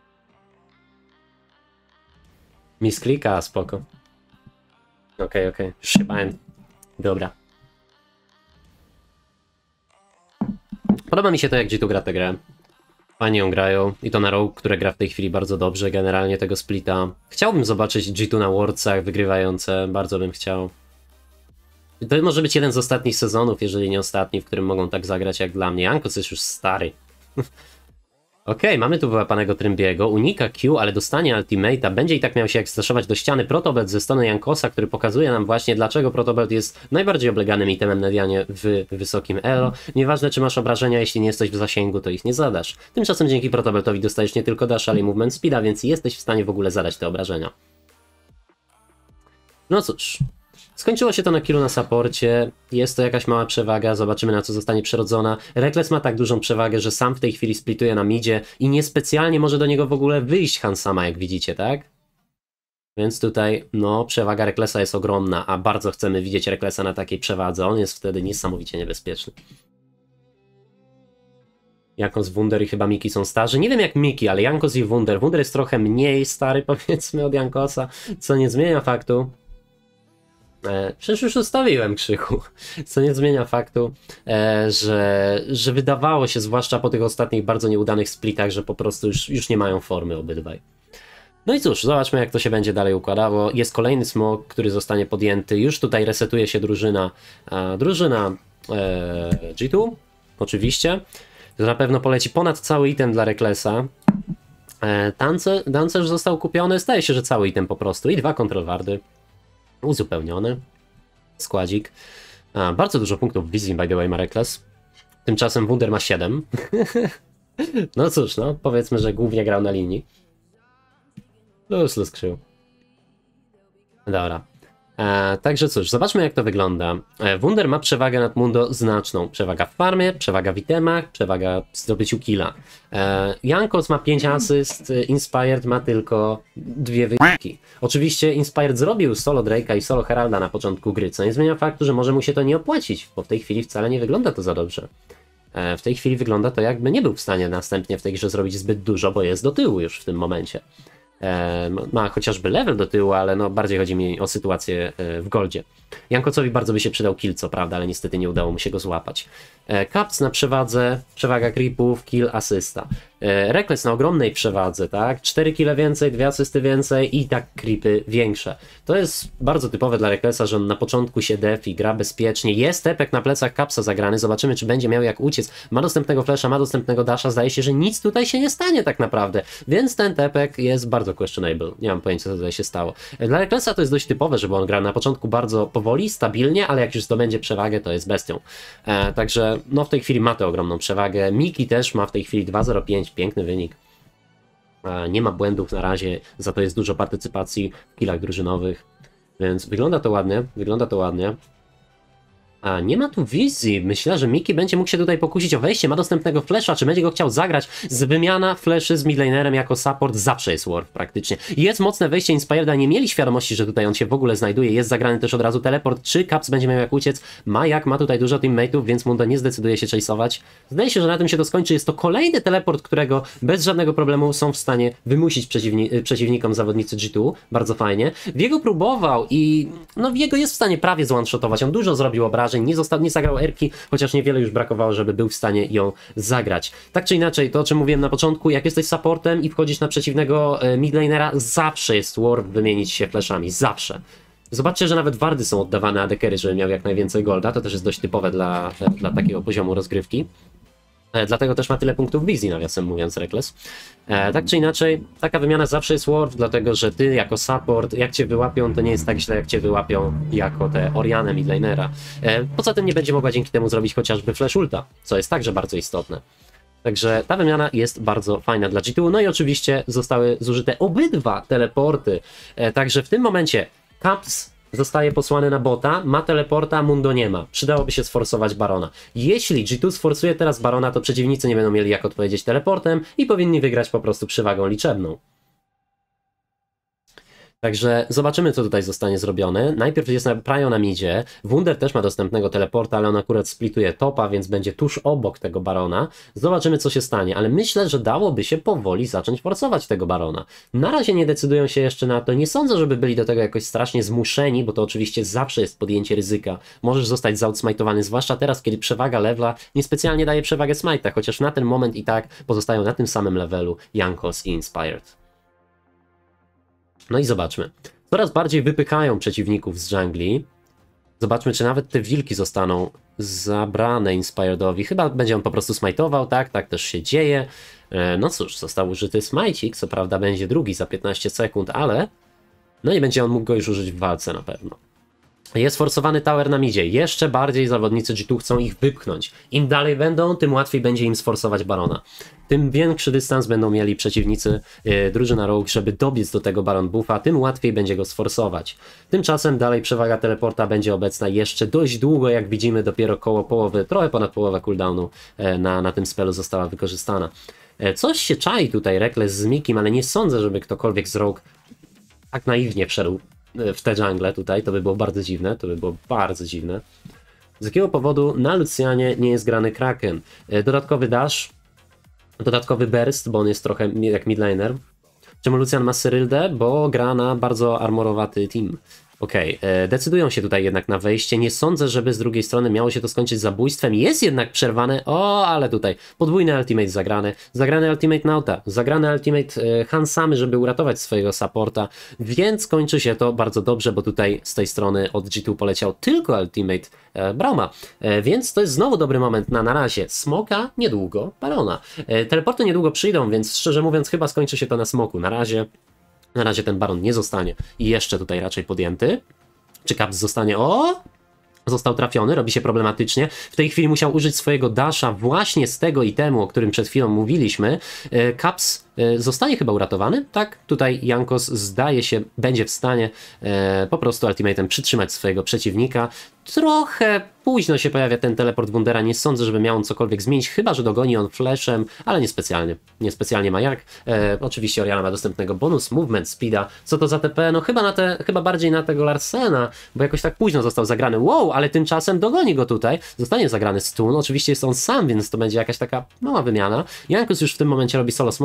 Misklika, spoko. Okej, okay, okej. Okay. Już się bałem. Dobra. Podoba mi się to, jak G dwa gra tę grę. Fajnie ją grają i to na Rogue, które gra w tej chwili bardzo dobrze generalnie tego splita. Chciałbym zobaczyć G dwa na Worldsach wygrywające, bardzo bym chciał. To może być jeden z ostatnich sezonów, jeżeli nie ostatni, w którym mogą tak zagrać jak dla mnie. Jankos jest już stary. Okej, okay, mamy tu wyłapanego Trymbiego, unika Q, ale dostanie ultimate'a, będzie i tak miał się jak staszować do ściany. Protobelt ze strony Jankosa, który pokazuje nam właśnie, dlaczego Protobelt jest najbardziej obleganym itemem na Dianie w wysokim elo. Nieważne, czy masz obrażenia, jeśli nie jesteś w zasięgu, to ich nie zadasz. Tymczasem dzięki Protobeltowi dostajesz nie tylko dash, ale i movement speeda, więc jesteś w stanie w ogóle zadać te obrażenia. No cóż. Skończyło się to na killu na saporcie, jest to jakaś mała przewaga, zobaczymy na co zostanie przerodzona. Reckless ma tak dużą przewagę, że sam w tej chwili splituje na midzie i niespecjalnie może do niego w ogóle wyjść Hansama, jak widzicie, tak? Więc tutaj, no, przewaga Recklessa jest ogromna, a bardzo chcemy widzieć Recklessa na takiej przewadze, on jest wtedy niesamowicie niebezpieczny. Jankos, Wunder i chyba Miki są starzy. Nie wiem jak Miki, ale Jankos i Wunder. Wunder jest trochę mniej stary, powiedzmy, od Jankosa, co nie zmienia faktu. E, przecież już ustawiłem Krzychu, co nie zmienia faktu, e, że, że wydawało się, zwłaszcza po tych ostatnich bardzo nieudanych splitach, że po prostu już, już nie mają formy obydwaj. No i cóż, zobaczmy jak to się będzie dalej układało. Jest kolejny smok, który zostanie podjęty. Już tutaj resetuje się drużyna, e, drużyna e, G dwa, oczywiście. To na pewno poleci ponad cały item dla Recklessa. E, tance, Dancerz został kupiony, staje się, że cały item po prostu i dwa kontrolwardy. Uzupełniony składzik. A, bardzo dużo punktów w Wizji, by the way, ma Reckless. Tymczasem Wunder ma siedem. No cóż, no, powiedzmy, że głównie grał na linii. Luz, luz, krzył. Dobra. E, także cóż, zobaczmy jak to wygląda. E, Wunder ma przewagę nad Mundo znaczną. Przewaga w farmie, przewaga w itemach, przewaga w zdobyciu killa. E, Jankos ma pięć asyst, Inspired ma tylko dwie wyjiki. Oczywiście Inspired zrobił solo Drake'a i solo Heralda na początku gry, co nie zmienia faktu, że może mu się to nie opłacić, bo w tej chwili wcale nie wygląda to za dobrze. E, w tej chwili wygląda to jakby nie był w stanie następnie w tej grze zrobić zbyt dużo, bo jest do tyłu już w tym momencie. e, ma chociażby level do tyłu, ale no bardziej chodzi mi o sytuację e, w goldzie. Jankosowi bardzo by się przydał kill, co prawda, ale niestety nie udało mu się go złapać. E, Caps na przewadze, przewaga creepów, kill, asysta. E, Reckless na ogromnej przewadze, tak? cztery kile więcej, dwie asysty więcej i tak creepy większe. To jest bardzo typowe dla Recklessa, że on na początku się defi, gra bezpiecznie. Jest tepek na plecach Capsa zagrany, zobaczymy, czy będzie miał jak uciec. Ma dostępnego flasha, ma dostępnego dasha, zdaje się, że nic tutaj się nie stanie tak naprawdę. Więc ten tepek jest bardzo questionable. Nie mam pojęcia, co tutaj się stało. Dla Recklessa to jest dość typowe, żeby on grał na początku bardzo powoli, stabilnie, ale jak już zdobędzie przewagę, to jest bestią. E, także no w tej chwili ma tę ogromną przewagę. Miki też ma w tej chwili dwa zero pięć, piękny wynik. E, nie ma błędów na razie, za to jest dużo partycypacji w killach drużynowych, więc wygląda to ładnie, wygląda to ładnie. A nie ma tu wizji. Myślę, że Miki będzie mógł się tutaj pokusić o wejście. Ma dostępnego flasha, czy będzie go chciał zagrać? Z wymiana fleszy z midlanerem jako support zawsze jest warp praktycznie. Jest mocne wejście Inspireda, nie mieli świadomości, że tutaj on się w ogóle znajduje. Jest zagrany też od razu teleport. Czy Caps będzie miał jak uciec? Ma jak, ma tutaj dużo teammateów, więc Mundo nie zdecyduje się chase'ować. Zdaje się, że na tym się to skończy. Jest to kolejny teleport, którego bez żadnego problemu są w stanie wymusić przeciwni przeciwnikom zawodnicy G dwa. Bardzo fajnie. Viego próbował i no Viego jest w stanie prawie zone-shotować. On dużo zrobił obrażeń. Nie, został, nie zagrał erki, chociaż niewiele już brakowało, żeby był w stanie ją zagrać. Tak czy inaczej, to o czym mówiłem na początku, jak jesteś supportem i wchodzisz na przeciwnego e, midlanera, zawsze jest warp wymienić się flashami, zawsze. Zobaczcie, że nawet wardy są oddawane adekery, żeby miał jak najwięcej golda, to też jest dość typowe dla, dla takiego poziomu rozgrywki. E, dlatego też ma tyle punktów wizji, nawiasem mówiąc, Reckless. E, tak czy inaczej, taka wymiana zawsze jest warp, dlatego że ty jako support, jak cię wyłapią, to nie jest tak źle, jak cię wyłapią jako te Orianę midlanera. E, poza tym nie będzie mogła dzięki temu zrobić chociażby flash ulta, co jest także bardzo istotne. Także ta wymiana jest bardzo fajna dla G dwa. No i oczywiście zostały zużyte obydwa teleporty. E, także w tym momencie Caps zostaje posłany na bota, ma teleporta, Mundo nie ma. Przydałoby się sforsować Barona. Jeśli G dwa sforsuje teraz Barona, to przeciwnicy nie będą mieli jak odpowiedzieć teleportem i powinni wygrać po prostu przewagą liczebną. Także zobaczymy, co tutaj zostanie zrobione. Najpierw jest Prajo na midzie. Wunder też ma dostępnego teleporta, ale on akurat splituje topa, więc będzie tuż obok tego Barona. Zobaczymy, co się stanie, ale myślę, że dałoby się powoli zacząć forsować tego Barona. Na razie nie decydują się jeszcze na to. Nie sądzę, żeby byli do tego jakoś strasznie zmuszeni, bo to oczywiście zawsze jest podjęcie ryzyka. Możesz zostać zoutsmajtowany, zwłaszcza teraz, kiedy przewaga levela niespecjalnie daje przewagę smite'a, chociaż na ten moment i tak pozostają na tym samym levelu Jankos i Inspired. No i zobaczmy. Coraz bardziej wypychają przeciwników z dżungli. Zobaczmy, czy nawet te wilki zostaną zabrane Inspiredowi. Chyba będzie on po prostu smajtował, tak? Tak też się dzieje. No cóż, został użyty smajcik. Co prawda będzie drugi za piętnaście sekund, ale no nie będzie on mógł go już użyć w walce na pewno. Jest forsowany tower na midzie. Jeszcze bardziej zawodnicy G dwa chcą ich wypchnąć. Im dalej będą, tym łatwiej będzie im sforsować Barona. Tym większy dystans będą mieli przeciwnicy yy, drużyna Rogue, żeby dobiec do tego Baron buffa, tym łatwiej będzie go sforsować. Tymczasem dalej przewaga teleporta będzie obecna jeszcze dość długo, jak widzimy dopiero koło połowy, trochę ponad połowa cooldownu yy, na, na tym spelu została wykorzystana. Yy, coś się czai tutaj Reckless z Mikim, ale nie sądzę, żeby ktokolwiek z Rogue tak naiwnie wszedł w te jungle tutaj, to by było bardzo dziwne, to by było bardzo dziwne. Z jakiego powodu na Lucianie nie jest grany Kraken? Dodatkowy dash, dodatkowy burst, bo on jest trochę jak midlaner. Czemu Lucian ma Cyryldę? Bo gra na bardzo armorowaty team. Okej, okay. Decydują się tutaj jednak na wejście. Nie sądzę, żeby z drugiej strony miało się to skończyć zabójstwem. Jest jednak przerwane. O, ale tutaj podwójny ultimate zagrany. Zagrany ultimate Nauta. Zagrany ultimate Hansamy, żeby uratować swojego supporta. Więc kończy się to bardzo dobrze, bo tutaj z tej strony od G dwa poleciał tylko ultimate e, Brauma. E, więc to jest znowu dobry moment na na razie. Smoka niedługo, Barona. E, teleporty niedługo przyjdą, więc szczerze mówiąc chyba skończy się to na smoku. Na razie Na razie ten Baron nie zostanie i jeszcze tutaj raczej podjęty. Czy Caps zostanie? O! Został trafiony, robi się problematycznie. W tej chwili musiał użyć swojego dasha właśnie z tego itemu, o którym przed chwilą mówiliśmy. Caps zostanie chyba uratowany, tak? Tutaj Jankos zdaje się, będzie w stanie e, po prostu ultimatem przytrzymać swojego przeciwnika. Trochę późno się pojawia ten teleport Wundera, nie sądzę, żeby miał on cokolwiek zmienić, chyba że dogoni on flashem, ale niespecjalnie, niespecjalnie ma jak. E, oczywiście Oriana ma dostępnego bonus movement speeda. Co to za T P? No chyba, na te, chyba bardziej na tego Larsena, bo jakoś tak późno został zagrany. Wow, ale tymczasem dogoni go tutaj, zostanie zagrany stun, oczywiście jest on sam, więc to będzie jakaś taka mała wymiana. Jankos już w tym momencie robi solo smoka, to jest ten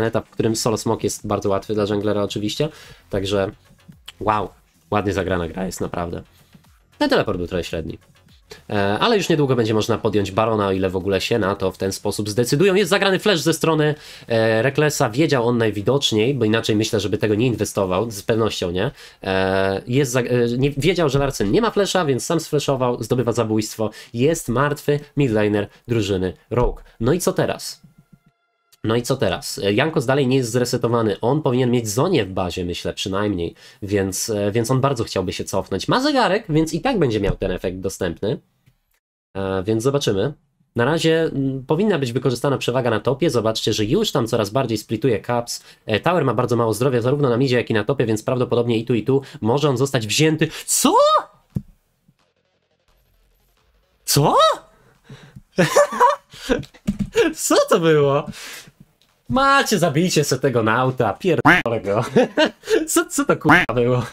ten etap, w którym solo smok jest bardzo łatwy dla junglera oczywiście, także wow, ładnie zagrana gra jest naprawdę. Ten teleport był trochę średni. E, ale już niedługo będzie można podjąć Barona, o ile w ogóle się na to w ten sposób zdecydują. Jest zagrany flash ze strony e, Reklesa, wiedział on najwidoczniej, bo inaczej myślę, żeby tego nie inwestował, z pewnością nie. E, jest za, e, nie wiedział, że Larsen nie ma flasha, więc sam sflashował, zdobywa zabójstwo. Jest martwy midlaner drużyny Rogue. No i co teraz? No i co teraz? Jankos dalej nie jest zresetowany. On powinien mieć Zonię w bazie, myślę, przynajmniej. Więc, więc on bardzo chciałby się cofnąć. Ma zegarek, więc i tak będzie miał ten efekt dostępny. E, więc zobaczymy. Na razie m, powinna być wykorzystana przewaga na topie. Zobaczcie, że już tam coraz bardziej splituje Caps. E, Tower ma bardzo mało zdrowia, zarówno na midzie, jak i na topie, więc prawdopodobnie i tu, i tu może on zostać wzięty. Co? Co? Co to było? Macie, zabijcie se tego nauta, pierdolę go. Co, co to kurwa było?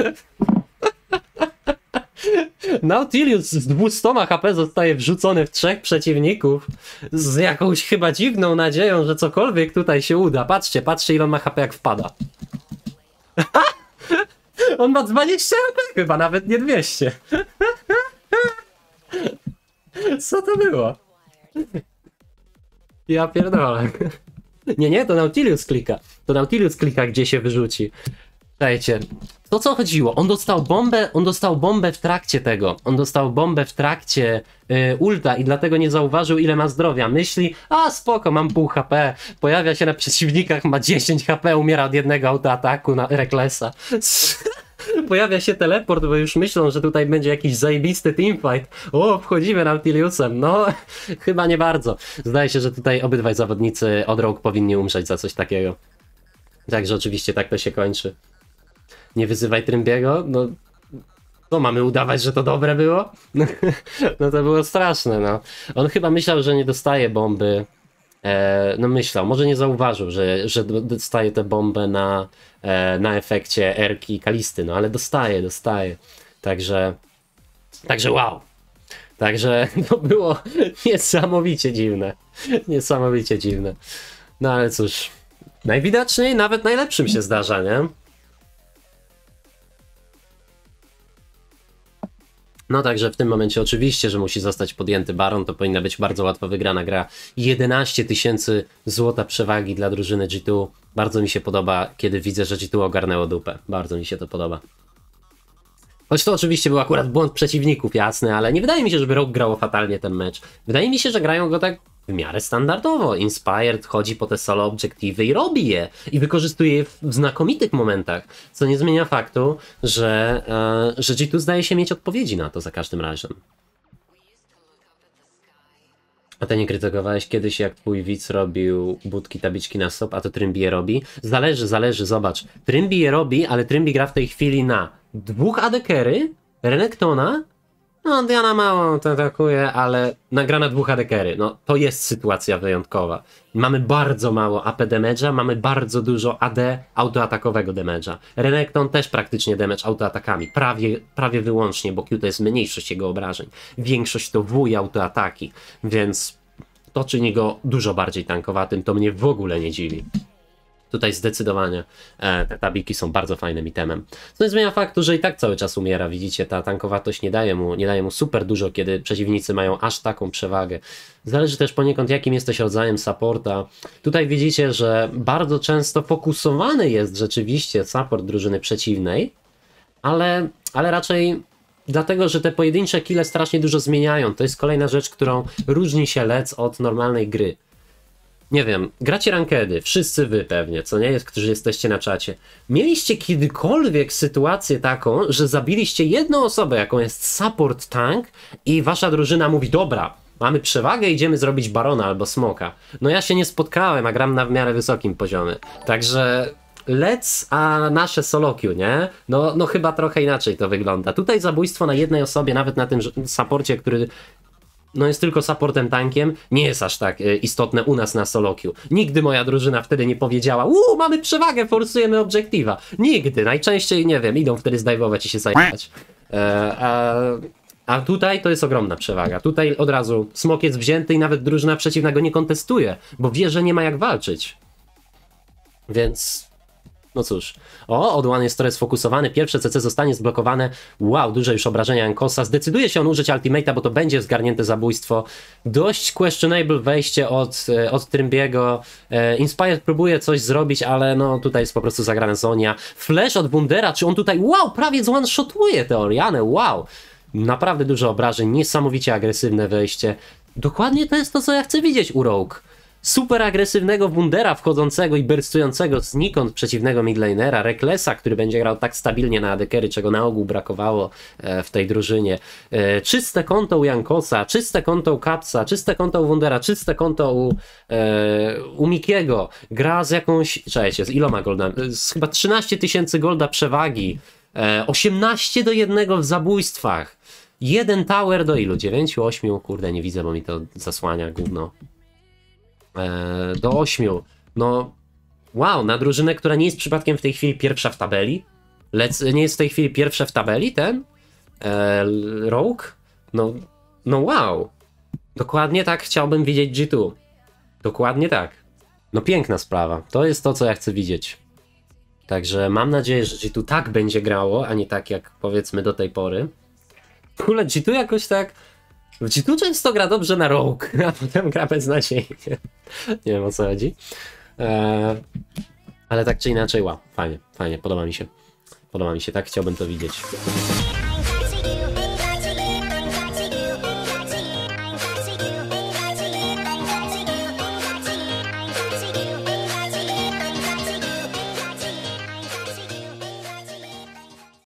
Nautilus z dwieście H P zostaje wrzucony w trzech przeciwników z jakąś chyba dziwną nadzieją, że cokolwiek tutaj się uda. Patrzcie, patrzcie ile on ma H P jak wpada. On ma dwadzieścia H P chyba, nawet nie dwieście. Co to było? Ja pierdolę. Nie, nie, to Nautilus klika. To Nautilus klika, gdzie się wyrzuci. Słuchajcie, to co chodziło? On dostał bombę, on dostał bombę w trakcie tego. On dostał bombę w trakcie y, ulta i dlatego nie zauważył, ile ma zdrowia. Myśli, a spoko, mam pół H P. Pojawia się na przeciwnikach, ma dziesięć H P, umiera od jednego autoataku na Reklesa. Pojawia się teleport, bo już myślą, że tutaj będzie jakiś zajebisty teamfight. O, wchodzimy Nautiliusem. No, chyba nie bardzo. Zdaje się, że tutaj obydwaj zawodnicy od Rogue powinni umrzeć za coś takiego. Także oczywiście tak to się kończy. Nie wyzywaj Trymbiego? No, to mamy udawać, że to dobre było? No to było straszne, no. On chyba myślał, że nie dostaje bomby. E, no myślał, może nie zauważył, że, że dostaje tę bombę na, e, na efekcie Erki i Kalisty, no ale dostaje, dostaje. Także, także wow. Także to było niesamowicie dziwne. Niesamowicie dziwne. No ale cóż, najwidoczniej nawet najlepszym się zdarza, nie? No także w tym momencie oczywiście, że musi zostać podjęty Baron, to powinna być bardzo łatwo wygrana gra. jedenaście tysięcy złota przewagi dla drużyny G dwa. Bardzo mi się podoba, kiedy widzę, że G dwa ogarnęło dupę. Bardzo mi się to podoba. Choć to oczywiście był akurat błąd przeciwników, jasne, ale nie wydaje mi się, żeby Rogue grało fatalnie ten mecz. Wydaje mi się, że grają go tak w miarę standardowo. Inspired chodzi po te solo obiektywy i robi je. I wykorzystuje je w znakomitych momentach. Co nie zmienia faktu, że, e, że G dwa zdaje się mieć odpowiedzi na to za każdym razem. A ty nie krytykowałeś kiedyś, jak twój widz robił budki, tabliczki na stop, a to Trymbi je robi? Zależy, zależy, zobacz. Trymbi je robi, ale Trymbi gra w tej chwili na dwóch A D Carry, Renektona. No, Diana mało to atakuje, ale nagra na dwóch A D Carry. No, to jest sytuacja wyjątkowa. Mamy bardzo mało A P damage'a, mamy bardzo dużo A D autoatakowego damage'a. Renekton też praktycznie damage autoatakami. Prawie, prawie wyłącznie, bo Q to jest mniejszość jego obrażeń. Większość to W i autoataki, więc to czyni go dużo bardziej tankowatym. To mnie w ogóle nie dziwi. Tutaj zdecydowanie e, te tabiki są bardzo fajnym itemem. Co nie zmienia faktu, że i tak cały czas umiera. Widzicie, ta tankowatość nie daje mu, nie daje mu super dużo, kiedy przeciwnicy mają aż taką przewagę. Zależy też poniekąd, jakim jesteś rodzajem supporta. Tutaj widzicie, że bardzo często fokusowany jest rzeczywiście support drużyny przeciwnej, ale, ale raczej dlatego, że te pojedyncze kile strasznie dużo zmieniają. To jest kolejna rzecz, którą różni się Lec od normalnej gry. Nie wiem, gracie rankedy, wszyscy wy pewnie, co nie, którzy jesteście na czacie. Mieliście kiedykolwiek sytuację taką, że zabiliście jedną osobę, jaką jest support tank i wasza drużyna mówi, dobra, mamy przewagę, idziemy zrobić Barona albo Smoka. No ja się nie spotkałem, a gram na w miarę wysokim poziomie. Także Lec, a nasze solo queue, nie? No, no chyba trochę inaczej to wygląda. Tutaj zabójstwo na jednej osobie, nawet na tym supporcie, który no jest tylko supportem tankiem, nie jest aż tak e, istotne u nas na solo queue. Nigdy moja drużyna wtedy nie powiedziała, uuu, mamy przewagę, forsujemy obiektywa. Nigdy, najczęściej, nie wiem, idą wtedy zdajwować i się zajmować. E, a, a tutaj to jest ogromna przewaga. Tutaj od razu smok jest wzięty i nawet drużyna przeciwna go nie kontestuje, bo wie, że nie ma jak walczyć. Więc... No cóż. O, Oduan jest trochę sfokusowany, pierwsze C C zostanie zblokowane. Wow, duże już obrażenia Jankosa. Zdecyduje się on użyć ultimate'a, bo to będzie zgarnięte zabójstwo. Dość questionable wejście od, od Trymbiego. E, Inspired próbuje coś zrobić, ale no tutaj jest po prostu zagrana Zonia. Flash od Wundera, czy on tutaj, wow, prawie one-shotuje tę Orianę, wow. Naprawdę dużo obrażeń, niesamowicie agresywne wejście. Dokładnie to jest to, co ja chcę widzieć u Rogue. Super agresywnego Wundera wchodzącego i burstującego znikąd przeciwnego midlanera, Recklessa, który będzie grał tak stabilnie na A D carry, czego na ogół brakowało e, w tej drużynie. E, czyste konto u Jankosa, czyste konto u Kapsa, czyste konto u Wundera, czyste konto u, e, u Mikiego. Gra z jakąś... Cześć, z iloma golda? Z chyba trzynaście tysięcy golda przewagi. E, osiemnaście do jednego w zabójstwach. Jeden tower do ilu? dziewięć, osiem? Kurde, nie widzę, bo mi to zasłania gówno. Do ośmiu. No, wow, na drużynę, która nie jest przypadkiem w tej chwili pierwsza w tabeli. Lec, nie jest w tej chwili pierwsza w tabeli, ten? E, Rogue? No, no wow. Dokładnie tak chciałbym widzieć G dwa. Dokładnie tak. No piękna sprawa. To jest to, co ja chcę widzieć. Także mam nadzieję, że G dwa tak będzie grało, a nie tak jak powiedzmy do tej pory. W ogóle G dwa jakoś tak... W G dwa często gra dobrze na Rogue, a potem gra beznadziejnie. Nie wiem, o co chodzi. Eee, ale tak czy inaczej, wow, fajnie, fajnie, podoba mi się. Podoba mi się, tak chciałbym to widzieć.